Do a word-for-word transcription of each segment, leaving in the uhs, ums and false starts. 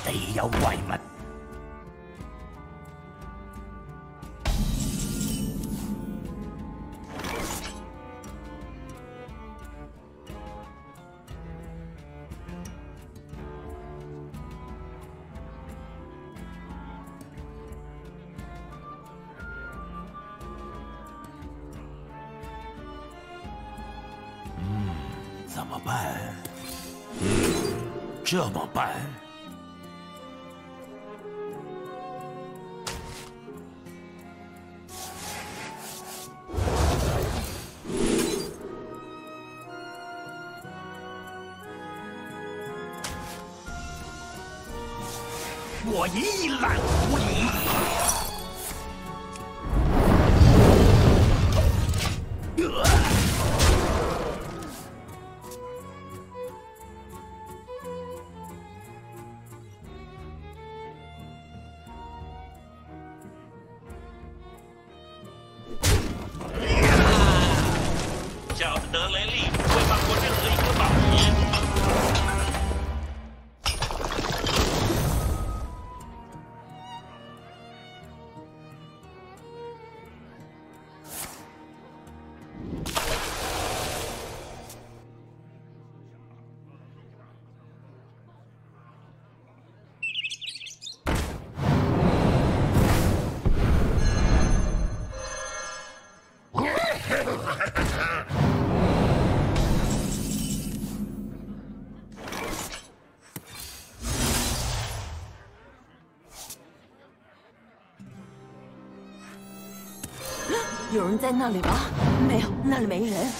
地有遺物。嗯，怎么办？嗯，这么办？ 我一览无遗。 小子德雷利会放过任何一颗宝石。 有人在那里吗？没有，那里没人。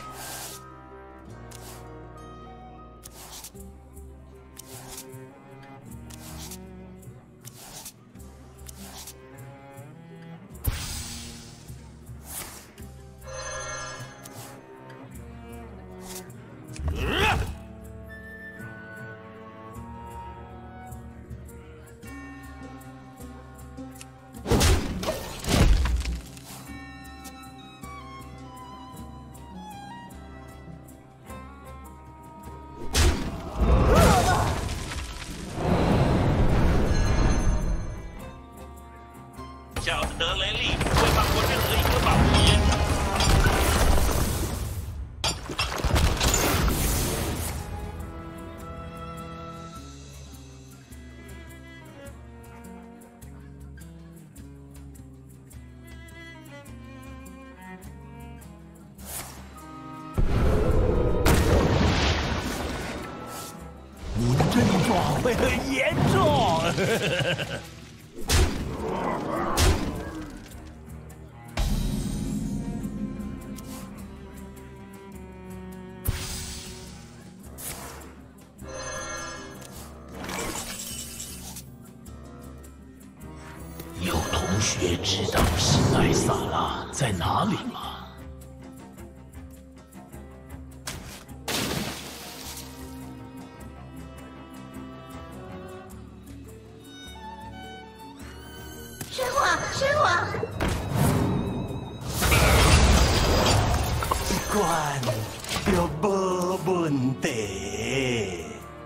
小子德雷利不会放过任何一颗宝石。 你的症状会很严重。有同学知道史奈萨拉在哪里吗？ 神话，神话！ 一关有无问题。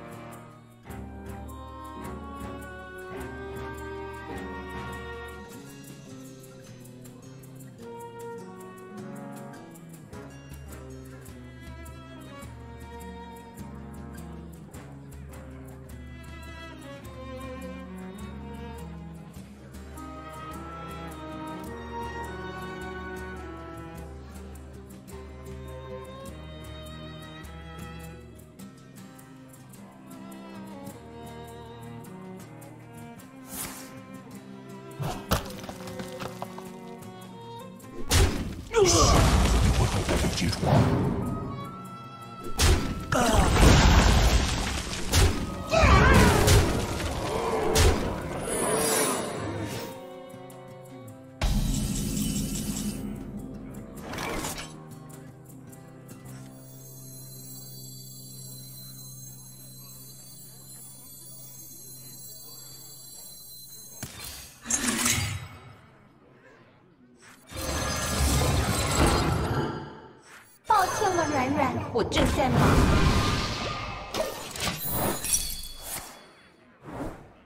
会和我们接触吗？ 抱歉了，软软，我正在忙。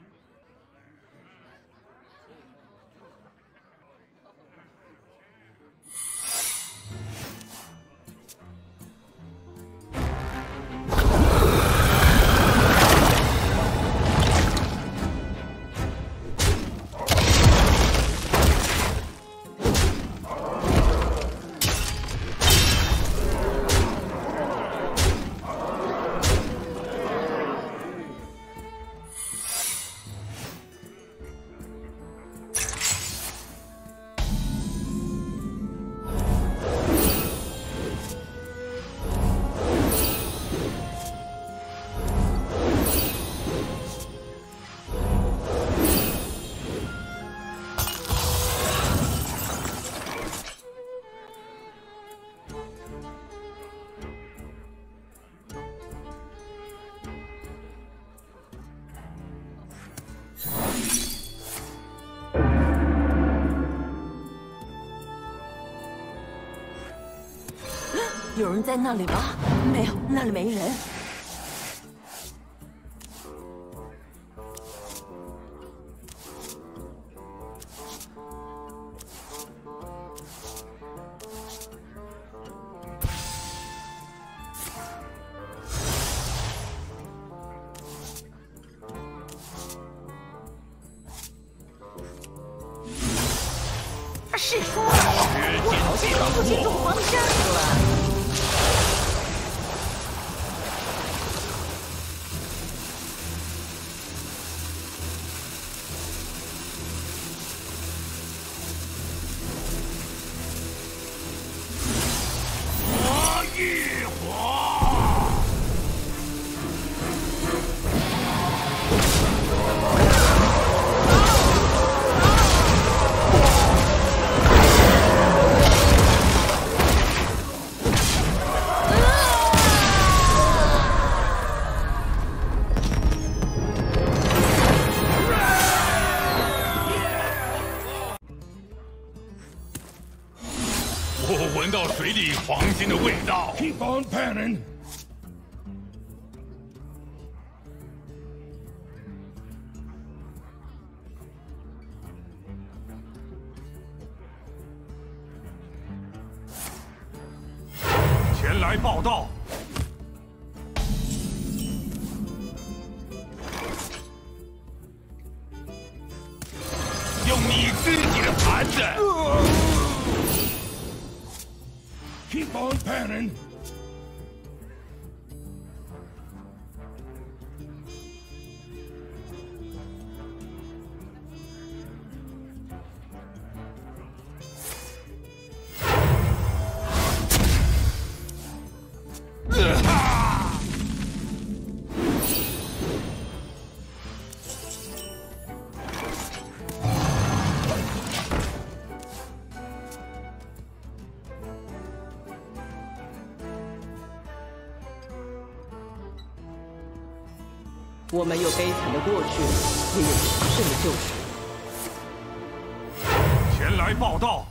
有人在那里吗？没有，那里没人。 是说，我好像搞不清楚方向了。 我闻到水里黄金的味道。 Keep on panning. 前来报道。用你自己的盘子。 Keep on panning. 我们有悲惨的过去，也有强盛的旧时。 前来报道。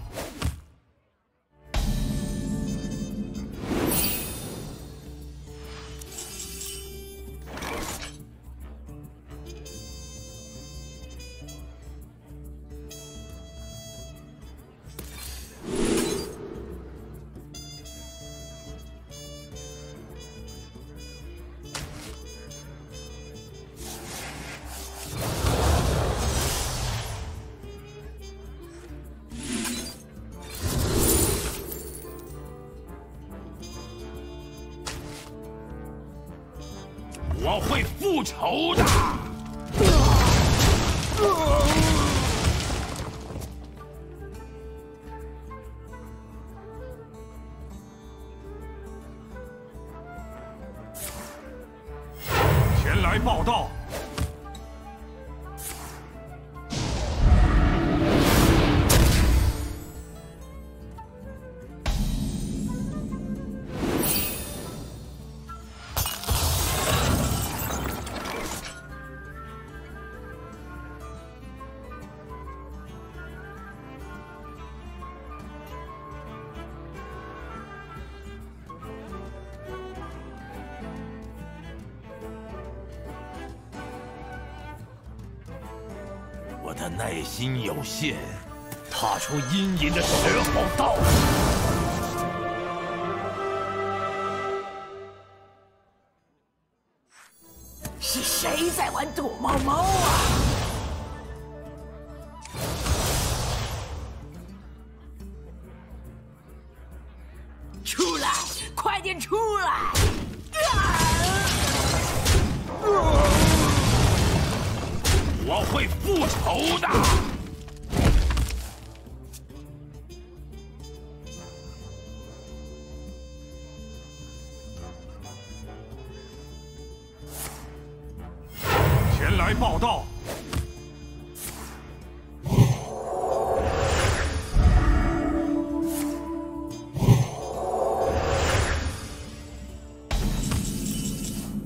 我会复仇的。前来报道。 我的耐心有限，踏出阴影的时候到了。 是谁在玩躲猫猫啊？出来，快点出来！啊我会复仇的。前来报道。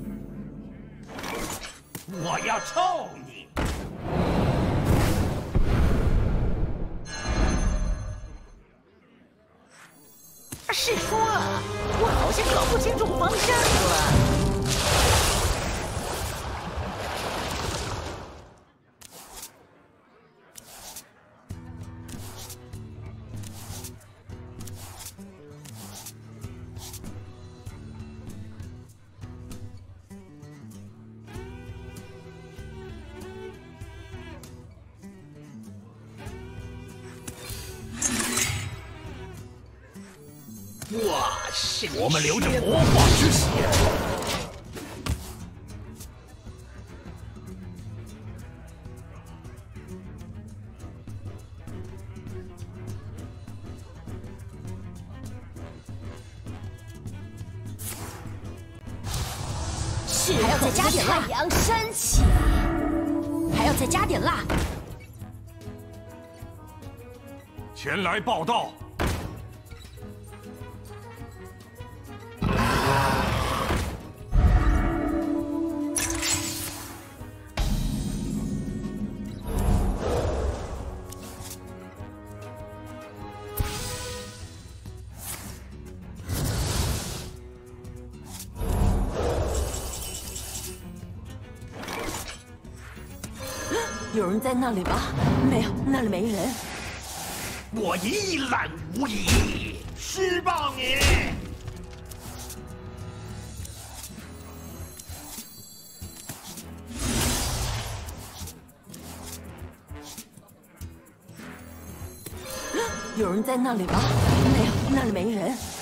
我要臭你！ 黄山了。 哇，是我们流着魔法之血。 是，还要再加点辣。太阳升起，还要再加点辣。 前来报道。 有人在那里吗？没有，那里没人。 我一览无遗，施暴你！ 有人在那里吗？没有，那里没人。